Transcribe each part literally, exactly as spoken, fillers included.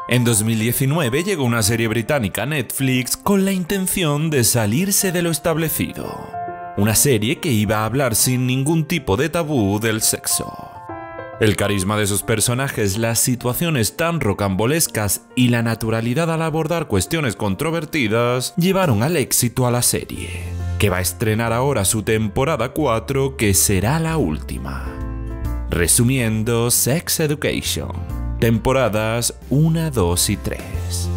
En dos mil diecinueve llegó una serie británica a Netflix con la intención de salirse de lo establecido. Una serie que iba a hablar sin ningún tipo de tabú del sexo. El carisma de sus personajes, las situaciones tan rocambolescas y la naturalidad al abordar cuestiones controvertidas llevaron al éxito a la serie, que va a estrenar ahora su temporada cuatro, que será la última. Resumiendo, Sex Education. Temporadas uno, dos y tres.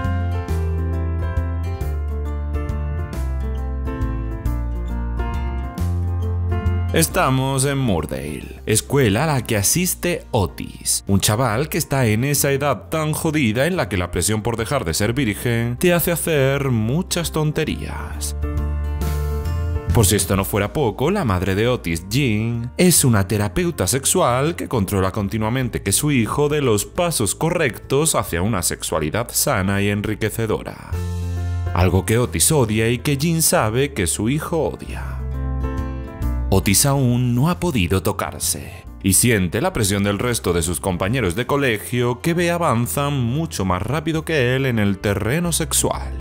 Estamos en Moordale, escuela a la que asiste Otis, un chaval que está en esa edad tan jodida en la que la presión por dejar de ser virgen te hace hacer muchas tonterías. Por si esto no fuera poco, la madre de Otis, Jean, es una terapeuta sexual que controla continuamente que su hijo dé los pasos correctos hacia una sexualidad sana y enriquecedora. Algo que Otis odia y que Jean sabe que su hijo odia. Otis aún no ha podido tocarse y siente la presión del resto de sus compañeros de colegio que ve avanzan mucho más rápido que él en el terreno sexual.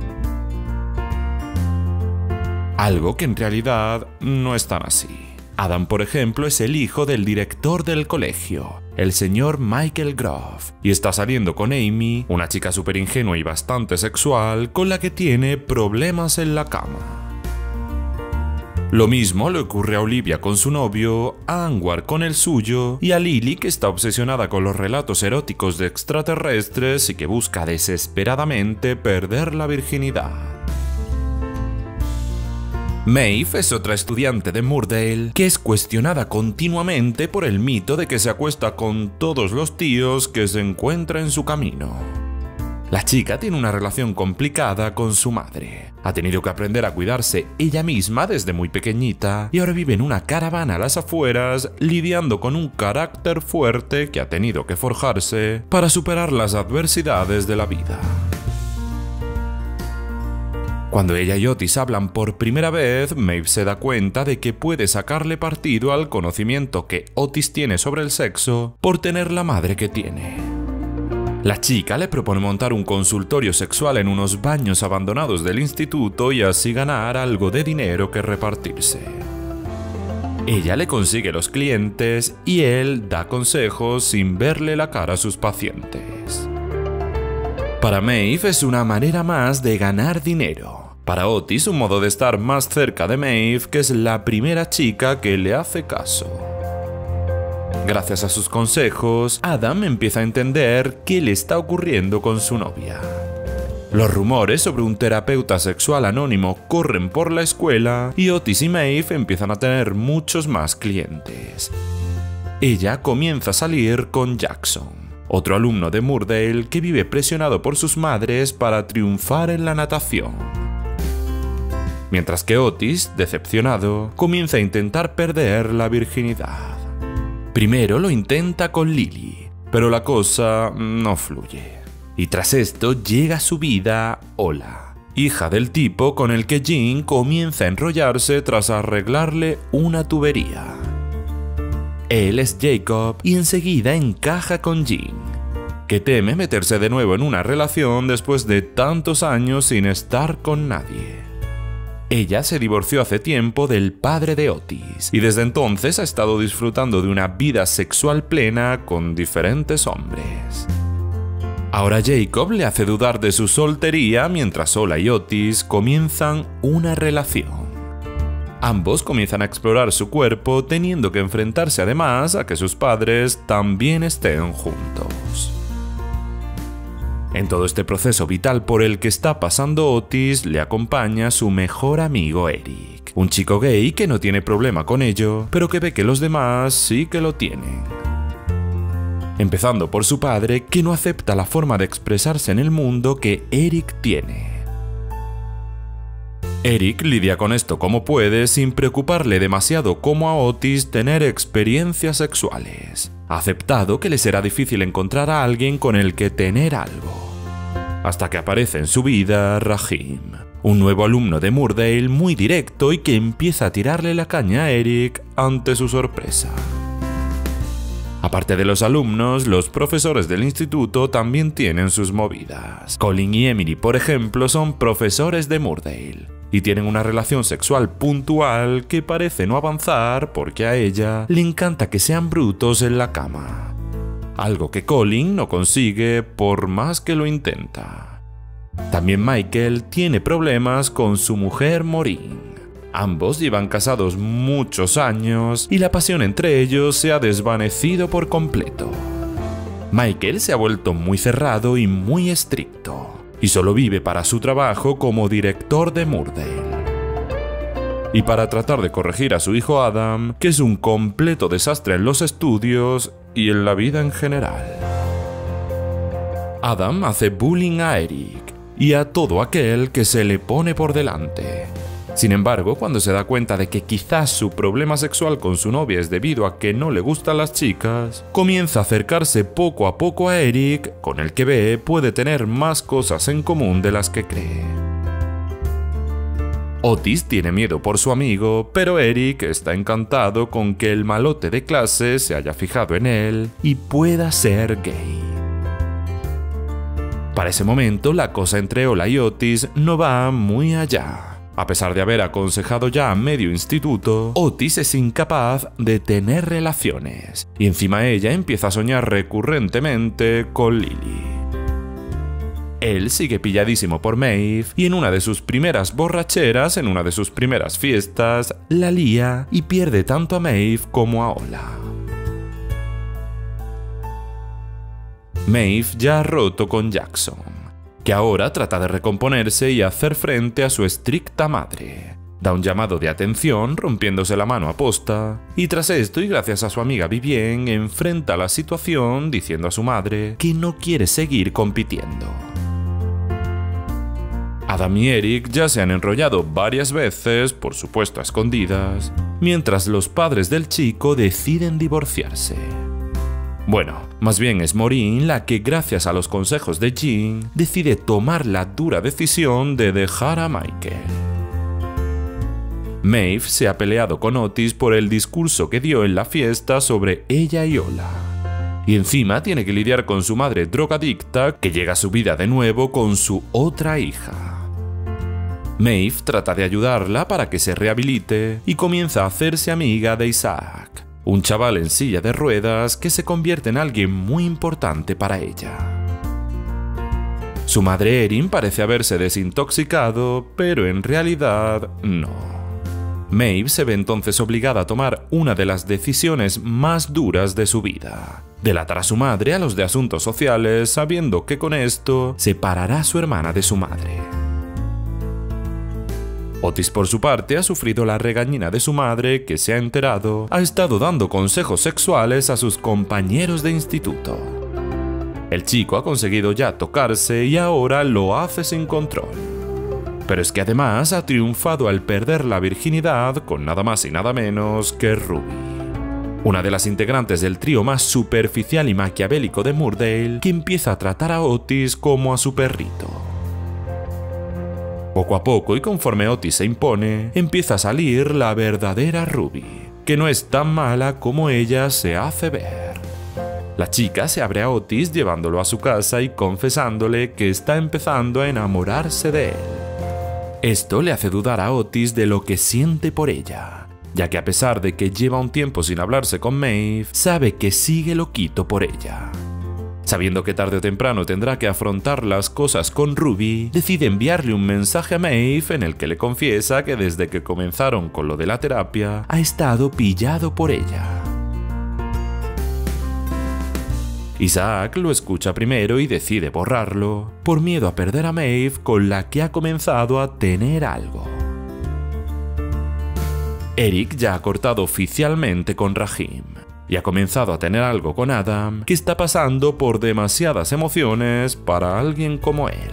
Algo que en realidad no es tan así. Adam, por ejemplo, es el hijo del director del colegio, el señor Michael Grove, y está saliendo con Amy, una chica súper ingenua y bastante sexual, con la que tiene problemas en la cama. Lo mismo le ocurre a Olivia con su novio, a Anwar con el suyo, y a Lily, que está obsesionada con los relatos eróticos de extraterrestres y que busca desesperadamente perder la virginidad. Maeve es otra estudiante de Moordale que es cuestionada continuamente por el mito de que se acuesta con todos los tíos que se encuentra en su camino. La chica tiene una relación complicada con su madre. Ha tenido que aprender a cuidarse ella misma desde muy pequeñita y ahora vive en una caravana a las afueras lidiando con un carácter fuerte que ha tenido que forjarse para superar las adversidades de la vida. Cuando ella y Otis hablan por primera vez, Maeve se da cuenta de que puede sacarle partido al conocimiento que Otis tiene sobre el sexo por tener la madre que tiene. La chica le propone montar un consultorio sexual en unos baños abandonados del instituto y así ganar algo de dinero que repartirse. Ella le consigue los clientes y él da consejos sin verle la cara a sus pacientes. Para Maeve es una manera más de ganar dinero. Para Otis, un modo de estar más cerca de Maeve, que es la primera chica que le hace caso. Gracias a sus consejos, Adam empieza a entender qué le está ocurriendo con su novia. Los rumores sobre un terapeuta sexual anónimo corren por la escuela y Otis y Maeve empiezan a tener muchos más clientes. Ella comienza a salir con Jackson, otro alumno de Moordale que vive presionado por sus madres para triunfar en la natación. Mientras que Otis, decepcionado, comienza a intentar perder la virginidad. Primero lo intenta con Lily, pero la cosa no fluye. Y tras esto llega a su vida Ola, hija del tipo con el que Jean comienza a enrollarse tras arreglarle una tubería. Él es Jacob y enseguida encaja con Jean, que teme meterse de nuevo en una relación después de tantos años sin estar con nadie. Ella se divorció hace tiempo del padre de Otis y desde entonces ha estado disfrutando de una vida sexual plena con diferentes hombres. Ahora Jacob le hace dudar de su soltería mientras Ola y Otis comienzan una relación. Ambos comienzan a explorar su cuerpo teniendo que enfrentarse además a que sus padres también estén juntos. En todo este proceso vital por el que está pasando Otis, le acompaña su mejor amigo Eric, un chico gay que no tiene problema con ello, pero que ve que los demás sí que lo tienen. Empezando por su padre, que no acepta la forma de expresarse en el mundo que Eric tiene. Eric lidia con esto como puede sin preocuparle demasiado como a Otis tener experiencias sexuales. Ha aceptado que le será difícil encontrar a alguien con el que tener algo. Hasta que aparece en su vida Rahim, un nuevo alumno de Moordale muy directo y que empieza a tirarle la caña a Eric ante su sorpresa. Aparte de los alumnos, los profesores del instituto también tienen sus movidas. Colin y Emily, por ejemplo, son profesores de Moordale y tienen una relación sexual puntual que parece no avanzar porque a ella le encanta que sean brutos en la cama. Algo que Colin no consigue por más que lo intenta. También Michael tiene problemas con su mujer Maureen. Ambos llevan casados muchos años y la pasión entre ellos se ha desvanecido por completo. Michael se ha vuelto muy cerrado y muy estricto, y solo vive para su trabajo como director de Moordale. Y para tratar de corregir a su hijo Adam, que es un completo desastre en los estudios y en la vida en general. Adam hace bullying a Eric y a todo aquel que se le pone por delante. Sin embargo, cuando se da cuenta de que quizás su problema sexual con su novia es debido a que no le gustan las chicas, comienza a acercarse poco a poco a Eric, con el que ve puede tener más cosas en común de las que cree. Otis tiene miedo por su amigo, pero Eric está encantado con que el malote de clase se haya fijado en él y pueda ser gay. Para ese momento, la cosa entre Ola y Otis no va muy allá. A pesar de haber aconsejado ya a medio instituto, Otis es incapaz de tener relaciones, y encima ella empieza a soñar recurrentemente con Lily. Él sigue pilladísimo por Maeve, y en una de sus primeras borracheras, en una de sus primeras fiestas, la lía y pierde tanto a Maeve como a Ola. Maeve ya ha roto con Jackson, que ahora trata de recomponerse y hacer frente a su estricta madre. Da un llamado de atención rompiéndose la mano a posta, y tras esto y gracias a su amiga Vivienne enfrenta la situación diciendo a su madre que no quiere seguir compitiendo. Adam y Eric ya se han enrollado varias veces, por supuesto a escondidas, mientras los padres del chico deciden divorciarse. Bueno, más bien es Maureen la que, gracias a los consejos de Jean, decide tomar la dura decisión de dejar a Michael. Maeve se ha peleado con Otis por el discurso que dio en la fiesta sobre ella y Ola. Y encima tiene que lidiar con su madre drogadicta que llega a su vida de nuevo con su otra hija. Maeve trata de ayudarla para que se rehabilite y comienza a hacerse amiga de Isaac, un chaval en silla de ruedas que se convierte en alguien muy importante para ella. Su madre Erin parece haberse desintoxicado, pero en realidad no. Maeve se ve entonces obligada a tomar una de las decisiones más duras de su vida: delatar a su madre a los de asuntos sociales, sabiendo que con esto separará a su hermana de su madre. Otis, por su parte, ha sufrido la regañina de su madre que, se ha enterado, ha estado dando consejos sexuales a sus compañeros de instituto. El chico ha conseguido ya tocarse y ahora lo hace sin control. Pero es que además ha triunfado al perder la virginidad con nada más y nada menos que Ruby, una de las integrantes del trío más superficial y maquiavélico de Moordale, que empieza a tratar a Otis como a su perrito. Poco a poco y conforme Otis se impone, empieza a salir la verdadera Ruby, que no es tan mala como ella se hace ver. La chica se abre a Otis llevándolo a su casa y confesándole que está empezando a enamorarse de él. Esto le hace dudar a Otis de lo que siente por ella, ya que a pesar de que lleva un tiempo sin hablarse con Maeve, sabe que sigue loquito por ella. Sabiendo que tarde o temprano tendrá que afrontar las cosas con Ruby, decide enviarle un mensaje a Maeve en el que le confiesa que desde que comenzaron con lo de la terapia, ha estado pillado por ella. Isaac lo escucha primero y decide borrarlo, por miedo a perder a Maeve, con la que ha comenzado a tener algo. Eric ya ha cortado oficialmente con Raheem y ha comenzado a tener algo con Adam, que está pasando por demasiadas emociones para alguien como él.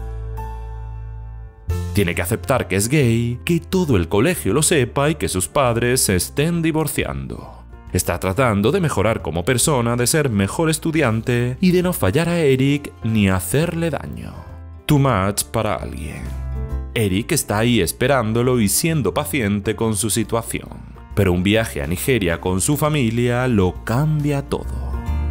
Tiene que aceptar que es gay, que todo el colegio lo sepa y que sus padres se estén divorciando. Está tratando de mejorar como persona, de ser mejor estudiante y de no fallar a Eric ni hacerle daño. Too much para alguien. Eric está ahí esperándolo y siendo paciente con su situación. pero un viaje a Nigeria con su familia lo cambia todo.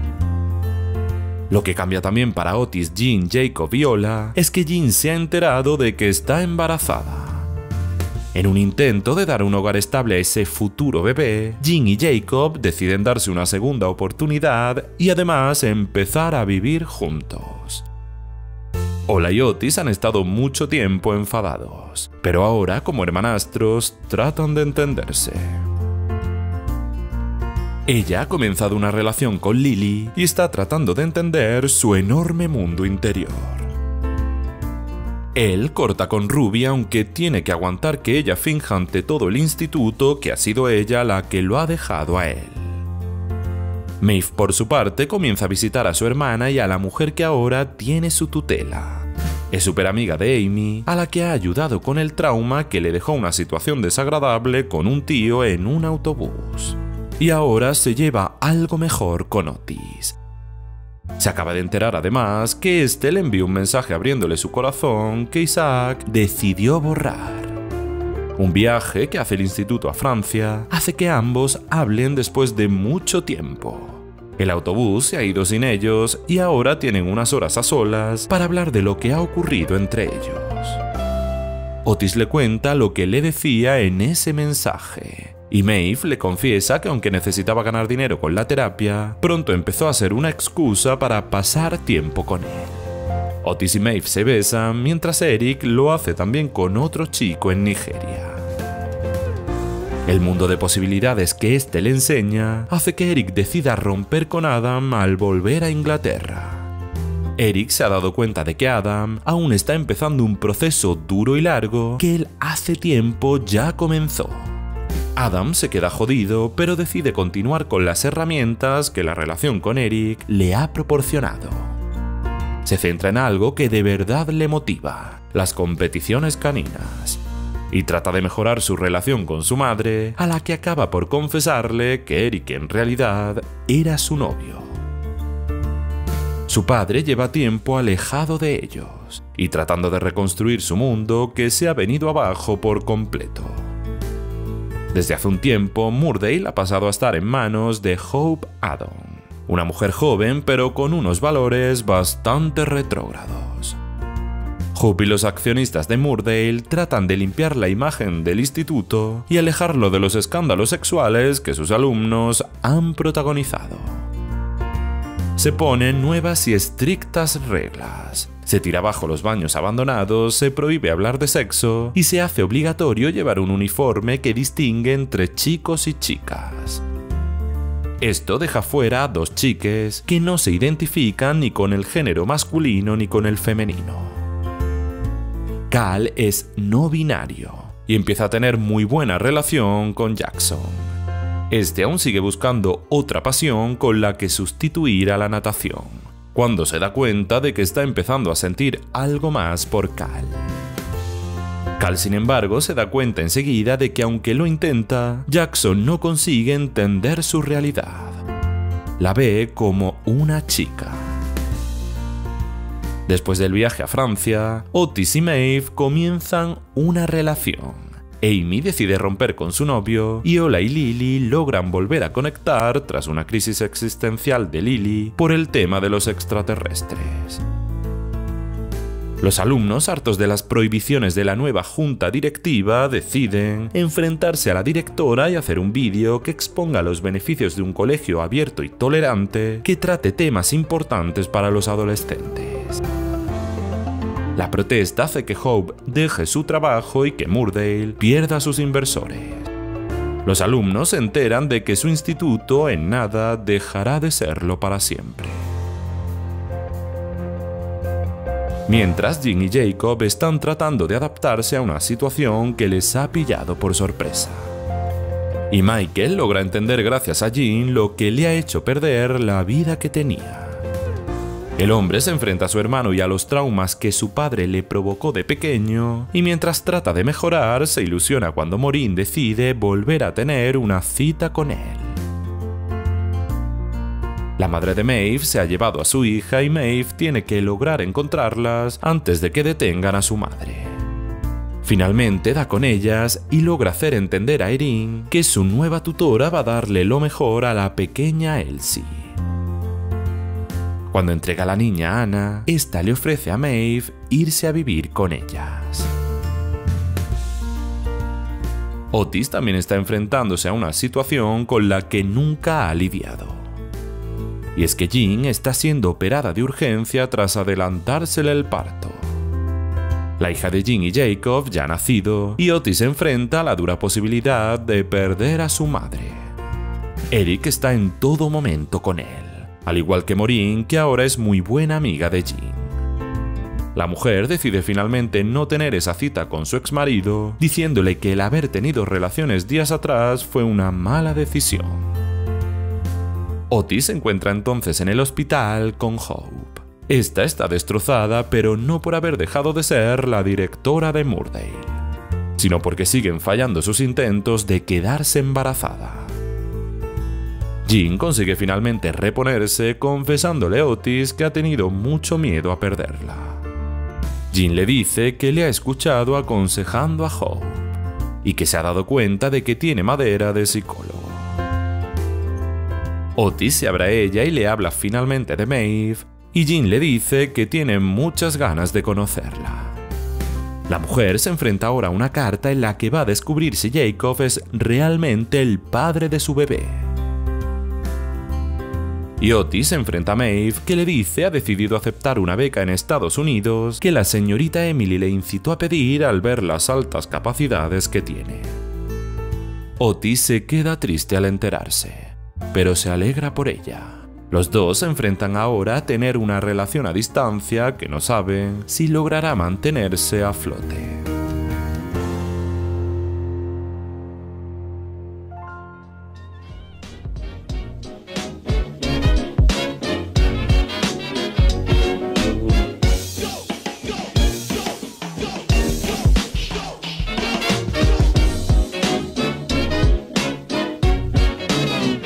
Lo que cambia también para Otis, Jean, Jacob y Ola es que Jean se ha enterado de que está embarazada. En un intento de dar un hogar estable a ese futuro bebé, Jean y Jacob deciden darse una segunda oportunidad y además empezar a vivir juntos. Ola y Otis han estado mucho tiempo enfadados, pero ahora, como hermanastros, tratan de entenderse. Ella ha comenzado una relación con Lily y está tratando de entender su enorme mundo interior. Él corta con Ruby aunque tiene que aguantar que ella finja ante todo el instituto que ha sido ella la que lo ha dejado a él. Maeve, por su parte, comienza a visitar a su hermana y a la mujer que ahora tiene su tutela. Es súper amiga de Amy, a la que ha ayudado con el trauma que le dejó una situación desagradable con un tío en un autobús. Y ahora se lleva algo mejor con Otis. Se acaba de enterar además que este le envió un mensaje abriéndole su corazón que Isaac decidió borrar. Un viaje que hace el instituto a Francia hace que ambos hablen después de mucho tiempo. El autobús se ha ido sin ellos y ahora tienen unas horas a solas para hablar de lo que ha ocurrido entre ellos. Otis le cuenta lo que le decía en ese mensaje. Y Maeve le confiesa que aunque necesitaba ganar dinero con la terapia, pronto empezó a ser una excusa para pasar tiempo con él. Otis y Maeve se besan mientras Eric lo hace también con otro chico en Nigeria. El mundo de posibilidades que este le enseña hace que Eric decida romper con Adam al volver a Inglaterra. Eric se ha dado cuenta de que Adam aún está empezando un proceso duro y largo que él hace tiempo ya comenzó. Adam se queda jodido, pero decide continuar con las herramientas que la relación con Eric le ha proporcionado. Se centra en algo que de verdad le motiva, las competiciones caninas, y trata de mejorar su relación con su madre, a la que acaba por confesarle que Eric en realidad era su novio. Su padre lleva tiempo alejado de ellos, y tratando de reconstruir su mundo que se ha venido abajo por completo. Desde hace un tiempo, Murdale ha pasado a estar en manos de Hope Addon, una mujer joven pero con unos valores bastante retrógrados. Hope y los accionistas de Murdale tratan de limpiar la imagen del instituto y alejarlo de los escándalos sexuales que sus alumnos han protagonizado. Se ponen nuevas y estrictas reglas. Se tira abajo los baños abandonados, se prohíbe hablar de sexo y se hace obligatorio llevar un uniforme que distingue entre chicos y chicas. Esto deja fuera a dos chiques que no se identifican ni con el género masculino ni con el femenino. Cal es no binario y empieza a tener muy buena relación con Jackson. Este aún sigue buscando otra pasión con la que sustituir a la natación, cuando se da cuenta de que está empezando a sentir algo más por Cal. Cal, sin embargo, se da cuenta enseguida de que aunque lo intenta, Jackson no consigue entender su realidad. La ve como una chica. Después del viaje a Francia, Otis y Maeve comienzan una relación. Amy decide romper con su novio y Ola y Lily logran volver a conectar tras una crisis existencial de Lily por el tema de los extraterrestres. Los alumnos, hartos de las prohibiciones de la nueva junta directiva, deciden enfrentarse a la directora y hacer un vídeo que exponga los beneficios de un colegio abierto y tolerante que trate temas importantes para los adolescentes. La protesta hace que Hope deje su trabajo y que Murdale pierda a sus inversores. Los alumnos se enteran de que su instituto en nada dejará de serlo para siempre. Mientras, Jean y Jacob están tratando de adaptarse a una situación que les ha pillado por sorpresa. Y Michael logra entender gracias a Jean lo que le ha hecho perder la vida que tenía. El hombre se enfrenta a su hermano y a los traumas que su padre le provocó de pequeño, y mientras trata de mejorar, se ilusiona cuando Maureen decide volver a tener una cita con él. La madre de Maeve se ha llevado a su hija y Maeve tiene que lograr encontrarlas antes de que detengan a su madre. Finalmente da con ellas y logra hacer entender a Erin que su nueva tutora va a darle lo mejor a la pequeña Elsie. Cuando entrega a la niña a Anna, esta le ofrece a Maeve irse a vivir con ellas. Otis también está enfrentándose a una situación con la que nunca ha lidiado. Y es que Jean está siendo operada de urgencia tras adelantársele el parto. La hija de Jean y Jacob ya ha nacido y Otis se enfrenta a la dura posibilidad de perder a su madre. Eric está en todo momento con él, al igual que Maureen, que ahora es muy buena amiga de Jean. La mujer decide finalmente no tener esa cita con su exmarido, diciéndole que el haber tenido relaciones días atrás fue una mala decisión. Otis se encuentra entonces en el hospital con Hope. Esta está destrozada, pero no por haber dejado de ser la directora de Moordale, sino porque siguen fallando sus intentos de quedarse embarazada. Jean consigue finalmente reponerse confesándole a Otis que ha tenido mucho miedo a perderla. Jean le dice que le ha escuchado aconsejando a Hope y que se ha dado cuenta de que tiene madera de psicólogo. Otis se abre a ella y le habla finalmente de Maeve, y Jean le dice que tiene muchas ganas de conocerla. La mujer se enfrenta ahora a una carta en la que va a descubrir si Jacob es realmente el padre de su bebé. Y Otis se enfrenta a Maeve, que le dice ha decidido aceptar una beca en Estados Unidos que la señorita Emily le incitó a pedir al ver las altas capacidades que tiene. Otis se queda triste al enterarse, pero se alegra por ella. Los dos se enfrentan ahora a tener una relación a distancia que no saben si logrará mantenerse a flote.